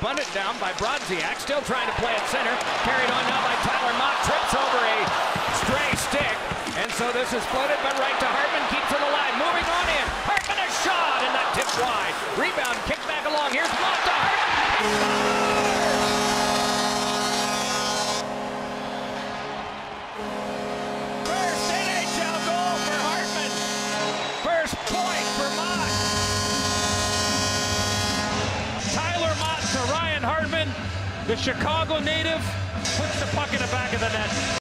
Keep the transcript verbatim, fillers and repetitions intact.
bunted down by Brodziak, still trying to play at center. Carried on now by Tyler Mott, trips over a stray stick. And so this is floated, but right to Hartman, keeps it alive. Moving on in. Hartman a shot, and that tipped wide. Rebound, kick back along. Here's Mott to Hartman. First N H L goal for Hartman. First point for Mott. Tyler Mott to Ryan Hartman. The Chicago native puts the puck in the back of the net.